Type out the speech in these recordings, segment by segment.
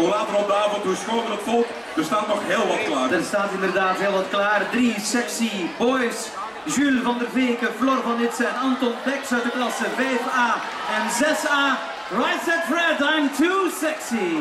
hoe later op de avond, hoe schoner het volk. Er staat nog heel wat klaar. Er staat inderdaad heel wat klaar. 3 sexy boys. Jules van der Veken, Flor van Itsen en Anton Beks uit de klasse 5A en 6A. Right set Fred, I'm too sexy.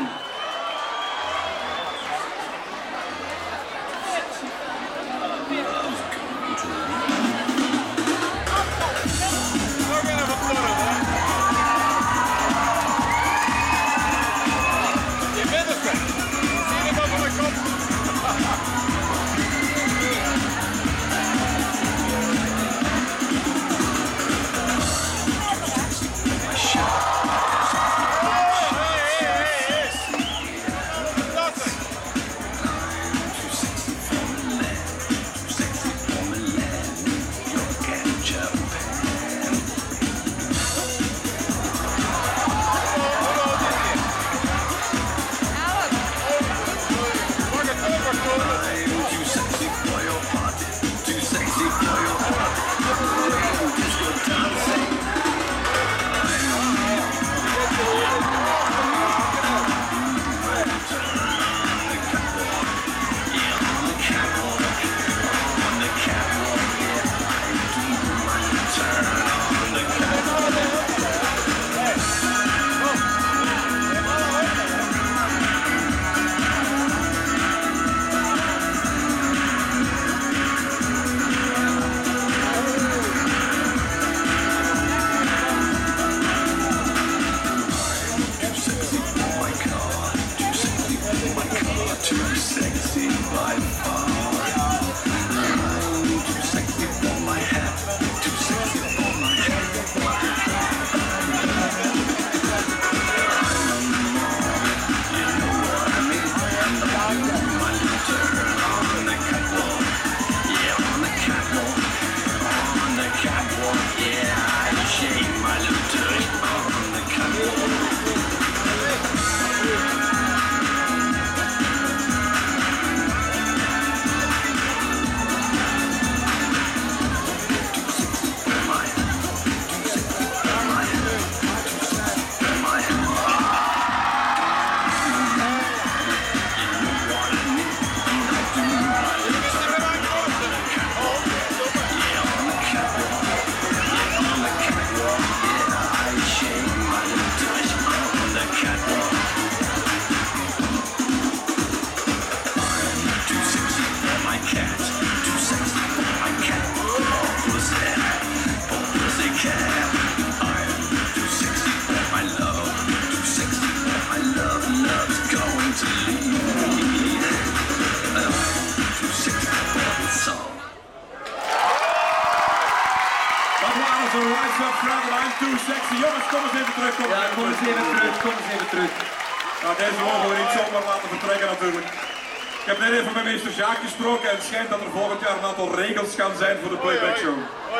Jongens, kom eens even terug. Kom eens even terug. Nou, deze mogen we niet zomaar laten vertrekken natuurlijk. Ik heb net even met meester Jaak gesproken en het schijnt dat er volgend jaar een aantal regels gaan zijn voor de playback show.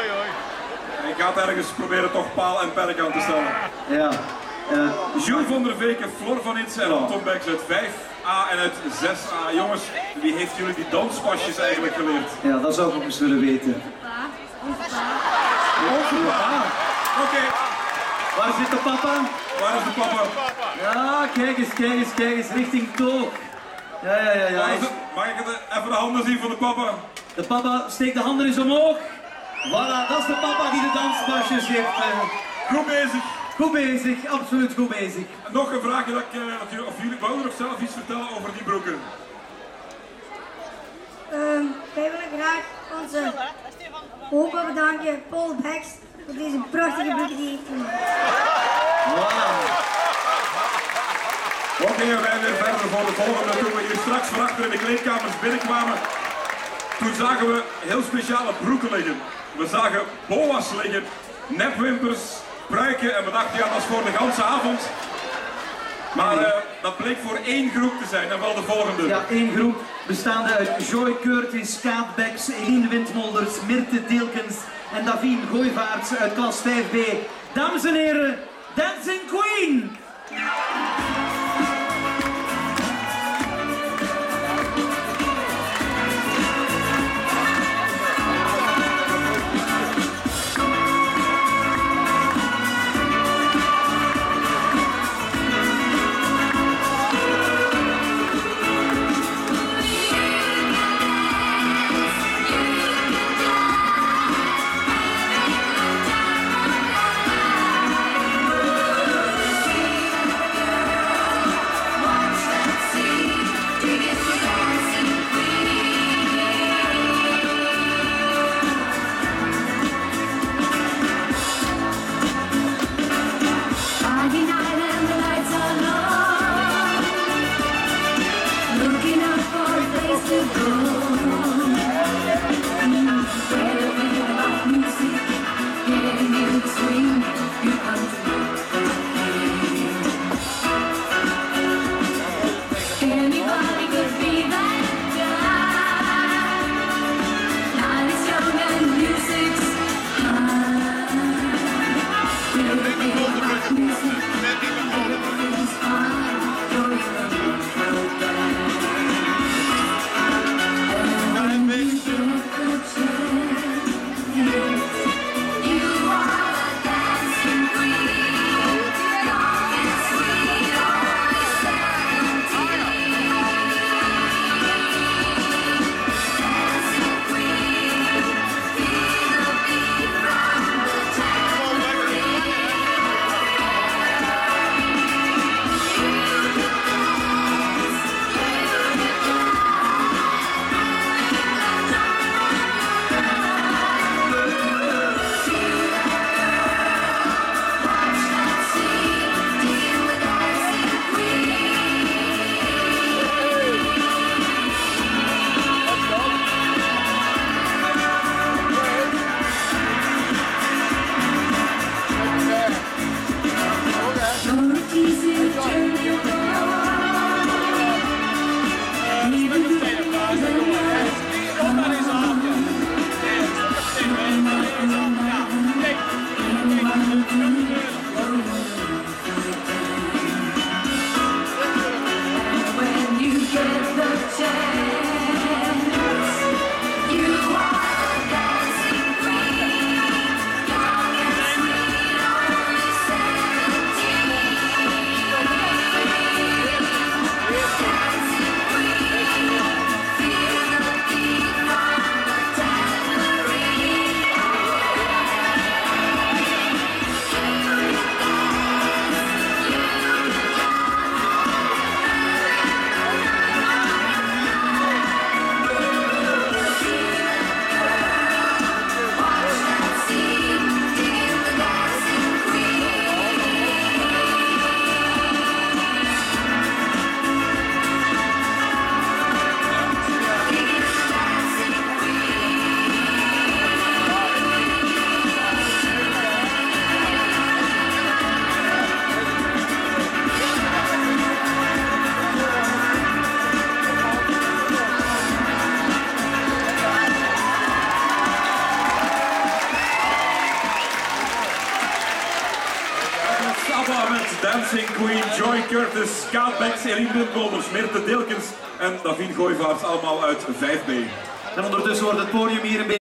En ik ga het ergens proberen toch paal en perk aan te stellen. Ja. Jules van der Veken, Flor van Itsen en Anton Beks uit 5A en uit 6A. Jongens, wie heeft jullie die danspasjes eigenlijk geleerd? Ja, dat zou ik ook eens willen weten. Onze papa. Oké. Waar zit de papa? Waar is de papa? Ja, kijk eens, richting Toog. Ja. Mag ik even de handen zien van de papa? De papa steekt de handen eens omhoog. Voilà, dat is de papa die de danspasjes heeft. Goed bezig. Goed bezig, absoluut goed bezig. Nog een vraagje dat ik, of jullie wouden nog zelf iets vertellen over die broeken? Wij willen graag onze opa bedanken, Paul Beks, voor deze prachtige broeken die hij heeft gemaakt. Wow. Oké, wij weer verder voor de volgende. Toen we hier straks van achter in de kleedkamers binnenkwamen, toen zagen we heel speciale broeken liggen. We zagen boa's liggen, nepwimpers, pruiken en we dachten ja, dat is voor de ganse avond. Maar dat bleek voor één groep te zijn en wel de volgende. Ja, één groep bestaande uit Joy Curtis, Kaat Beks, Eline Windmolders, Mirte Deelkens en Davine Gooivaerts uit klas 5B. Dames en heren, Dancing Queen! ABBA met Dancing Queen, Joy Curtis, Kate Becks, Eline Windmolers, Meerte Deelkens en Davine Gooivaarts, allemaal uit 5B. En ondertussen wordt het podium hier een beetje